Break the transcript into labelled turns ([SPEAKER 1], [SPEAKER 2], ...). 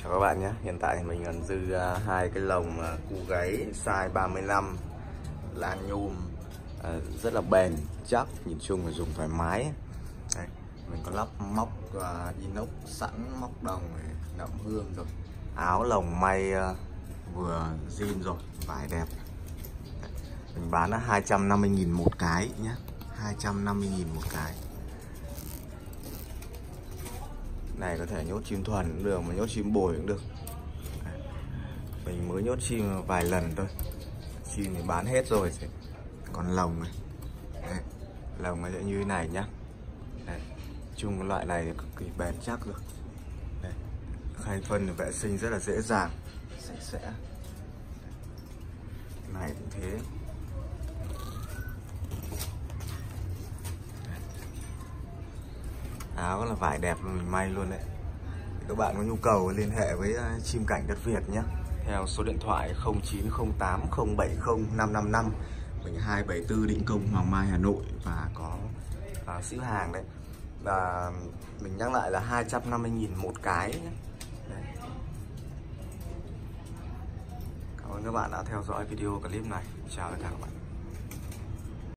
[SPEAKER 1] Chào các bạn nhé. Hiện tại mình còn dư hai cái lồng cu gáy size 35 lan nhôm, rất là bền chắc, nhìn chung là dùng thoải mái. Đây, mình có lắp móc inox sẵn, móc đồng nậm hương rồi, áo lồng may vừa zin rồi, vải đẹp. Đây, mình bán là 250.000 một cái nhé, 250.000 một cái. Này có thể nhốt chim thuần cũng được, mà nhốt chim bồi cũng được. Mình mới nhốt chim vài lần thôi, chim thì bán hết rồi. Còn lồng này, đây, lồng nó sẽ như thế này nhá. Đây, chung cái loại này thì cực kỳ bền chắc được. Đây, khai phân vệ sinh rất là dễ dàng, sạch sẽ. Này cũng thế. Áo là vải đẹp mình may luôn đấy. Các bạn có nhu cầu liên hệ với Chim Cảnh Đất Việt nhé, theo số điện thoại 0908 070 555. Mình 274 Định Công, Hoàng Mai, Hà Nội, và có ship hàng đấy. Và mình nhắc lại là 250.000 một cái nhé. Đấy. Cảm ơn các bạn đã theo dõi video clip này. Chào tất cả các bạn.